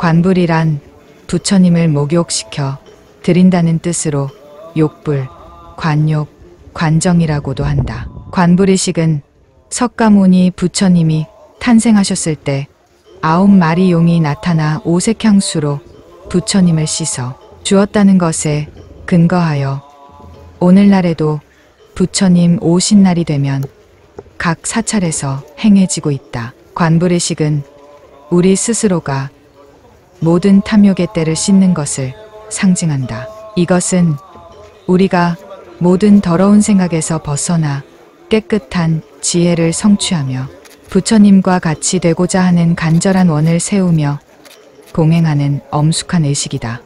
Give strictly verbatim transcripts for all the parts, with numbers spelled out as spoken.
관불이란 부처님을 목욕시켜 드린다는 뜻으로 욕불, 관욕, 관정이라고도 한다. 관불의식은 석가모니 부처님이 탄생하셨을 때 아홉 마리 용이 나타나 오색향수로 부처님을 씻어 주었다는 것에 근거하여 오늘날에도 부처님 오신 날이 되면 각 사찰에서 행해지고 있다. 관불의식은 우리 스스로가 모든 탐욕의 때를 씻는 것을 상징한다. 이것은 우리가 모든 더러운 생각에서 벗어나 깨끗한 지혜를 성취하며 부처님과 같이 되고자 하는 간절한 원을 세우며 공행하는 엄숙한 의식이다.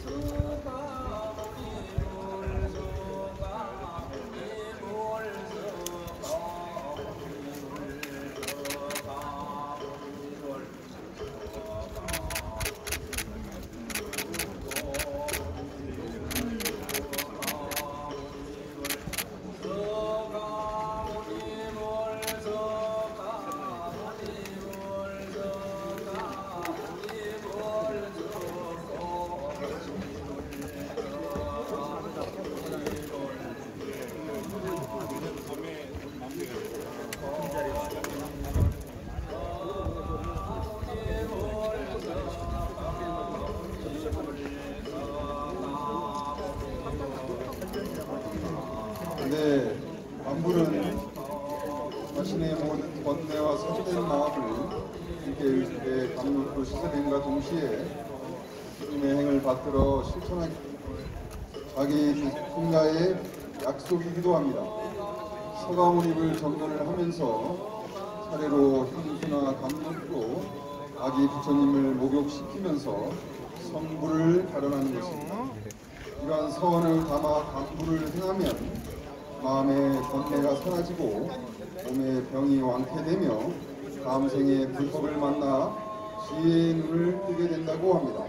네, 관불은 자신의 모든 번뇌와 성된 마음을 이렇게 의식에 감독으로 씻어낸과 동시에 주님의 행을 받들어 실천하기 자기 누군가의 약속이기도 합니다. 서가모니를 정돈을 하면서 차례로 향수나 감독으로 아기 부처님을 목욕시키면서 성불을 발현하는 것입니다. 이러한 서원을 담아 간불을 행하면 마음의 번뇌가 사라지고 몸의 병이 완쾌되며 다음 생에 불법을 만나 지혜의 눈을 뜨게 된다고 합니다.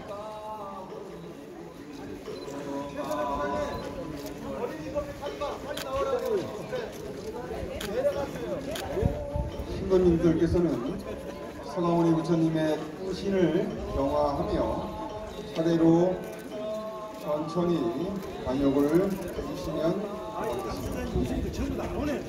신도님들께서는 서가모니 부처님의 신을 경화하며 차례로 천천히 관욕을 해주시면 되겠습니다.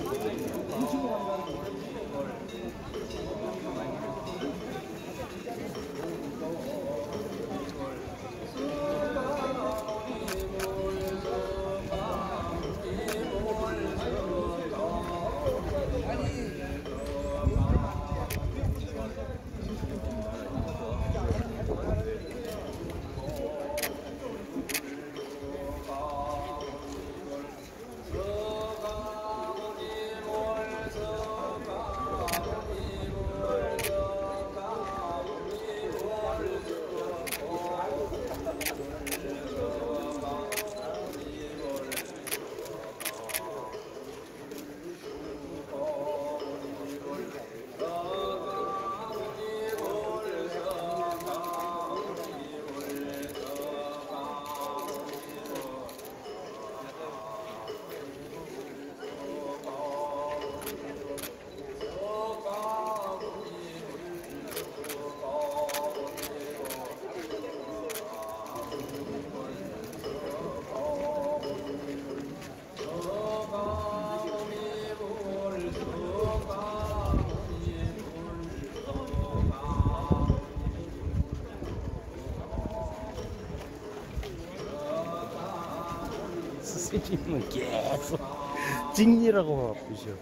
스님은 계속 직리라고 바쁘셔.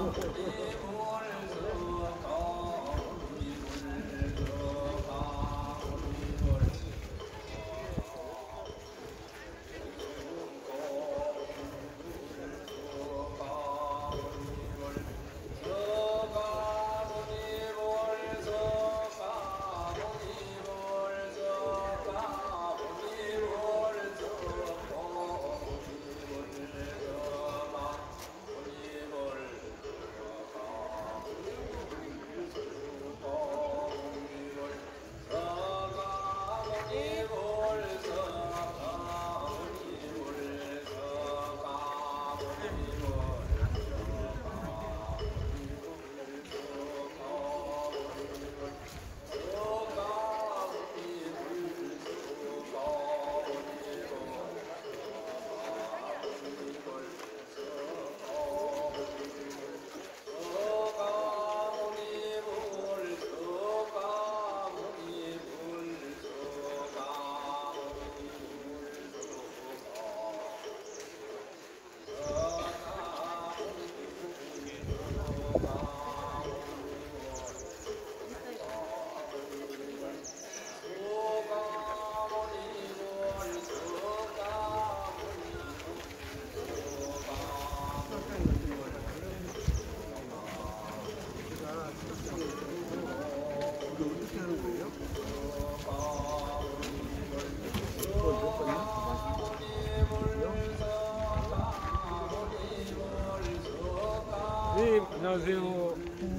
네, 안녕하세요.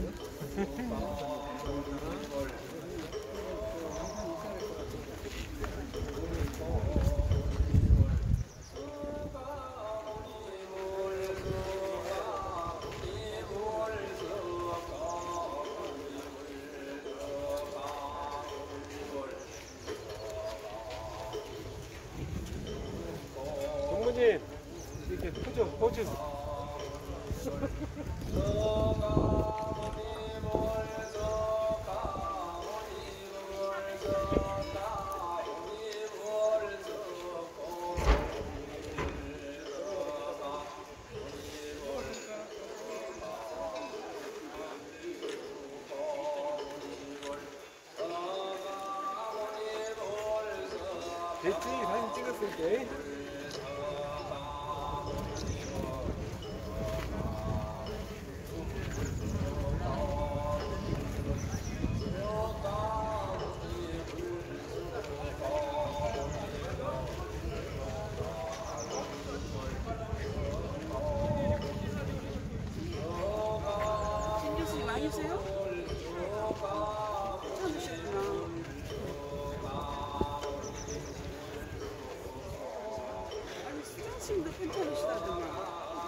동무님, 이렇게 포즈, 포즈. 됐지? 사진 찍었을 때. 신교수님 아니세요? 찾으셨구나. 아니 수장님도 괜찮으시다더만.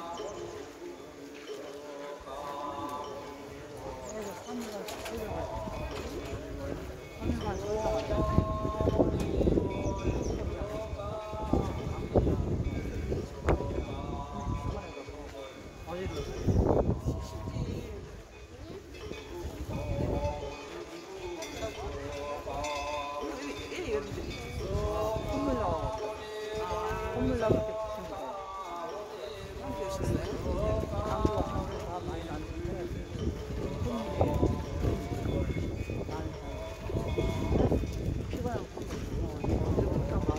왜 여러분들이 콧물로 콧물로 감기 오셨어요? 감기가 평소에 많이 났는데 콧물이 많이 나요. 피곤하고 콧물.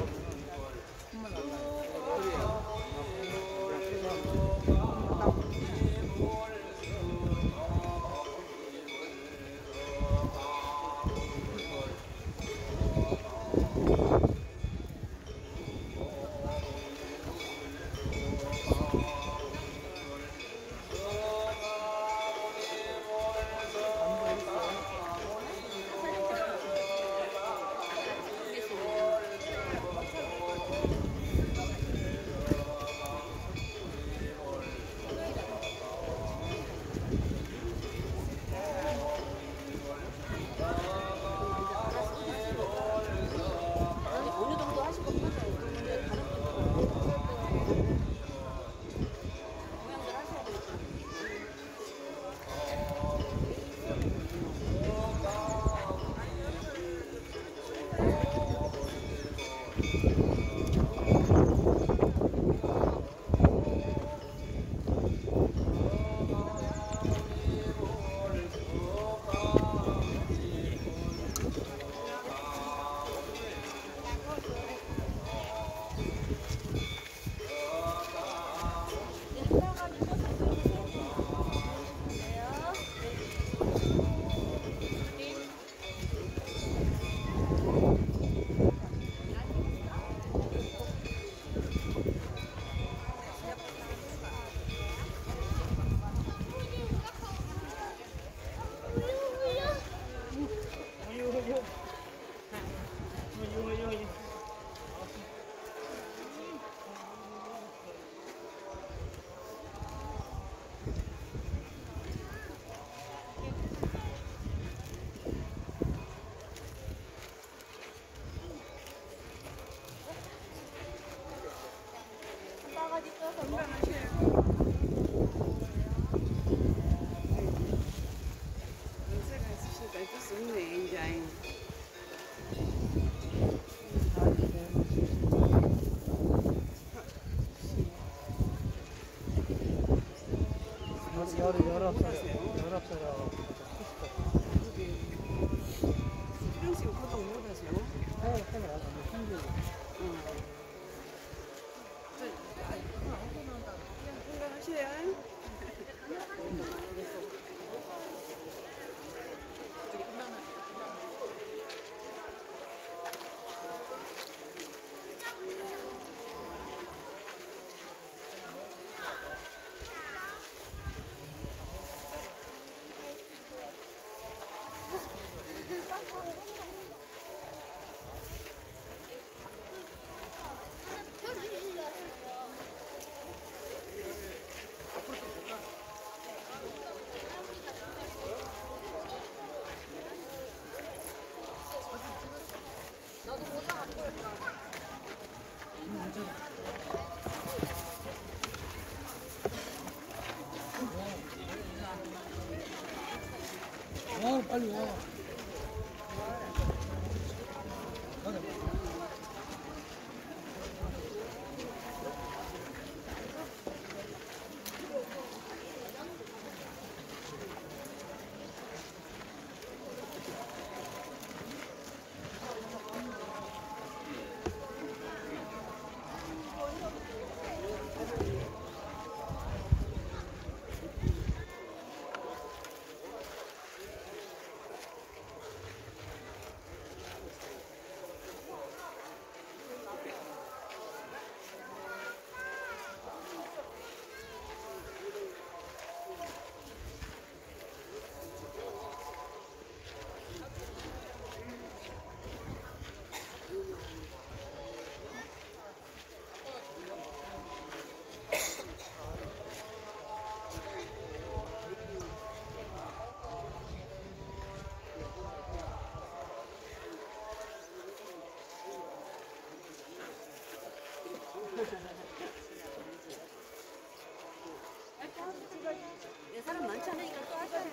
열열살 열아홉 살하고 수령식 고동 못 하세요? 해외 생활 안 하고 힘들고. 건강하세요. 와 빨리 와. 내 사람 많지 않으니까 또 하세요.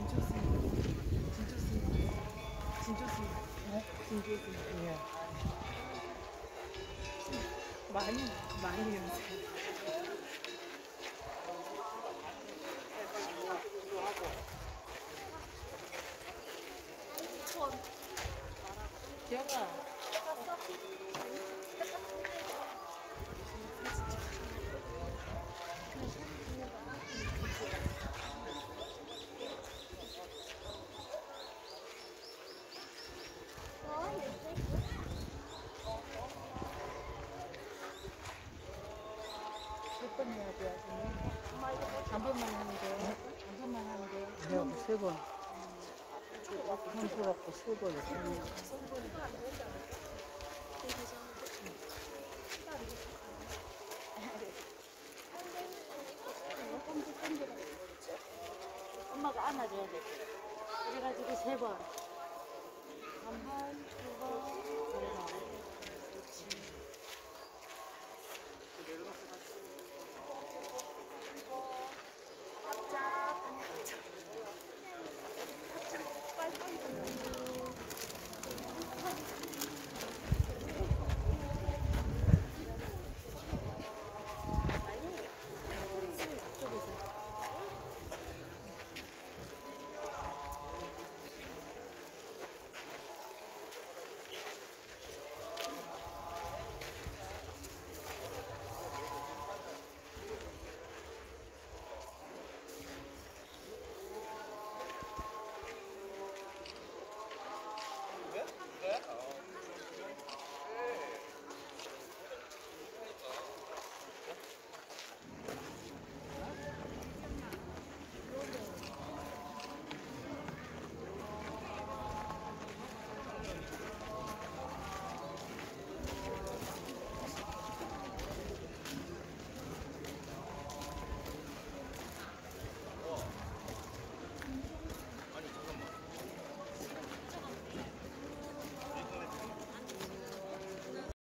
진조스님. 진조스님. 진조스님. 네? 진조스님. 예. 많이, 많이 연습. 기억아. 몇 번 해야 돼, 아직? 한 번만 하면 돼. 한 번만 하면 돼. 내가 세 번. 한수 갖고 세 번. 엄마가 안아줘야 돼. 그래가지고 세 번. 한 번, 두 번, 세 번. 그렇지.